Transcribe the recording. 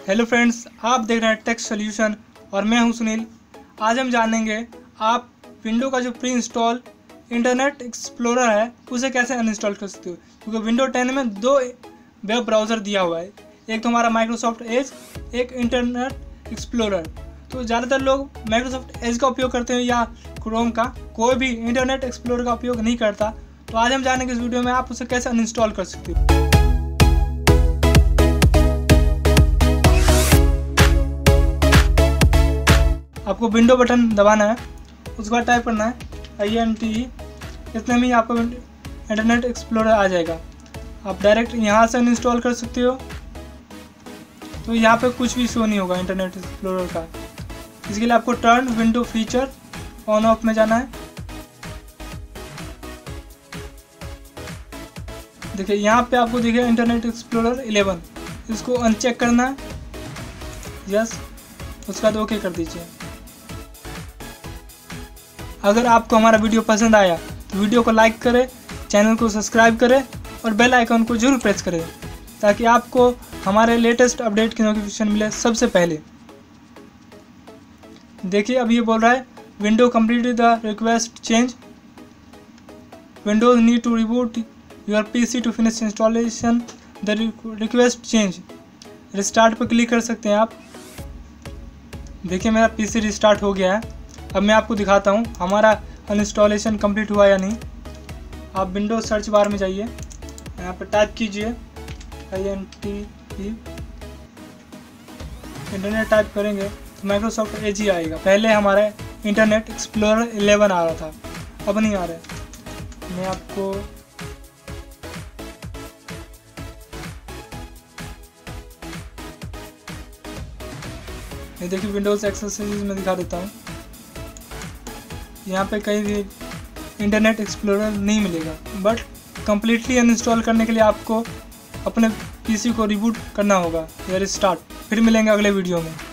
Hello friends, आप देख रहे हैं टेक सॉल्यूशन और मैं हूं सुनील। आज हम जानेंगे आप विंडो का जो प्री इंस्टॉल इंटरनेट एक्सप्लोरर है उसे कैसे अनइंस्टॉल कर सकते हो, क्योंकि विंडो 10 में दो वेब ब्राउज़र दिया हुआ है, एक तो हमारा माइक्रोसॉफ्ट एज, एक इंटरनेट एक्सप्लोरर। तो ज़्यादातर लोग माइक्रोसॉफ्ट एज का उपयोग करते हैं या क्रोम का, कोई भी इंटरनेट एक्सप्लोरर का उपयोग नहीं करता। तो आज हम जानेंगे इस वीडियो में आप उसे कैसे अनइंस्टॉल कर सकते हो। आपको विंडो बटन दबाना है, उसके बाद टाइप करना है INTE। इतने में ही आपको इंटरनेट एक्सप्लोरर आ जाएगा। आप डायरेक्ट यहाँ से अनइंस्टॉल कर सकते हो। तो यहाँ पे कुछ भी शो नहीं होगा इंटरनेट एक्सप्लोरर का। इसके लिए आपको turn window feature on off में जाना है। देखिए यहाँ पे आपको दिखेगा इंटरनेट एक्सप्लोरर 11, इसको अनचेक करना है, यस, उसके बाद ओके कर दीजिए। अगर आपको हमारा वीडियो पसंद आया तो वीडियो को लाइक करें, चैनल को सब्सक्राइब करें और बेल आइकन को जरूर प्रेस करें ताकि आपको हमारे लेटेस्ट अपडेट की नोटिफिकेशन मिले सबसे पहले। देखिए अब ये बोल रहा है window complete the request change, Windows need to reboot your PC to finish installation the request change. Restart पर क्लिक कर सकते हैं आप। देखिए मेरा PC रिस्टार्ट हो गया है। अब मैं आपको दिखाता हूँ हमारा अनइंस्टॉलेशन कंप्लीट हुआ या नहीं। आप विंडोज सर्च बार में जाइए, यहाँ पर टाइप कीजिए INTE, इंटरनेट टाइप करेंगे तो माइक्रोसॉफ्ट एज ही आएगा। पहले हमारा इंटरनेट एक्सप्लोरर 11 आ रहा था, अब नहीं आ रहा है। मैं आपको ये देखिए विंडोज़ एक्सेसरीज में दिखा देता हूँ। यहाँ पे कहीं भी इंटरनेट एक्सप्लोरर नहीं मिलेगा, बट कम्प्लीटली अनइंस्टॉल करने के लिए आपको अपने PC को रिबूट करना होगा या रिस्टार्ट। फिर मिलेंगे अगले वीडियो में।